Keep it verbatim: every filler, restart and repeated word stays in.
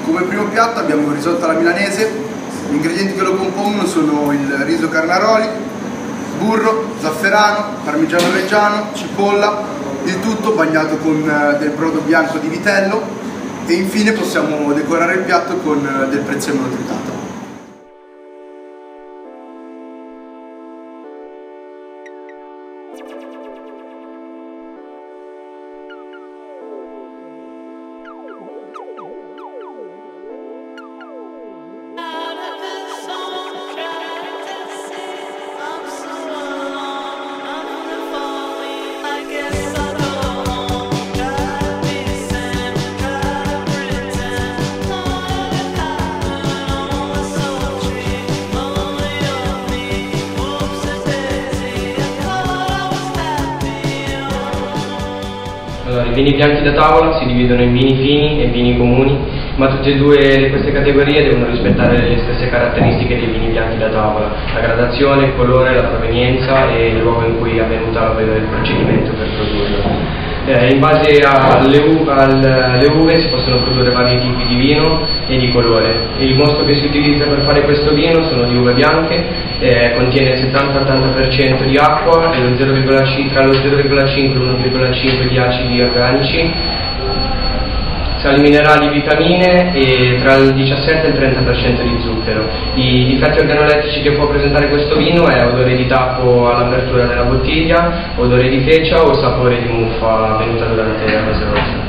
Come primo piatto abbiamo il risotto alla milanese. Gli ingredienti che lo compongono sono il riso carnaroli, burro, zafferano, parmigiano reggiano, cipolla, il tutto bagnato con del brodo bianco di vitello, e infine possiamo decorare il piatto con del prezzemolo tritato. Allora, i vini bianchi da tavola si dividono in vini fini e vini comuni, ma tutte e due queste categorie devono rispettare le stesse caratteristiche dei vini bianchi da tavola: la gradazione, il colore, la provenienza e il luogo in cui è avvenuto il procedimento per produrlo. Eh, in base alle, u alle uve si possono produrre vari tipi di vino e di colore. Il mosto che si utilizza per fare questo vino sono di uve bianche, eh, contiene il settanta ottanta per cento di acqua e lo zero virgola cinque, tra lo zero virgola cinque e l'uno virgola cinque di acidi organici, sali minerali, vitamine e tra il diciassette e il trenta per cento di zucchero. I difetti organolettici che può presentare questo vino è odore di tappo all'apertura della bottiglia, odore di feccia o sapore di muffa avvenuta durante la fase rossa.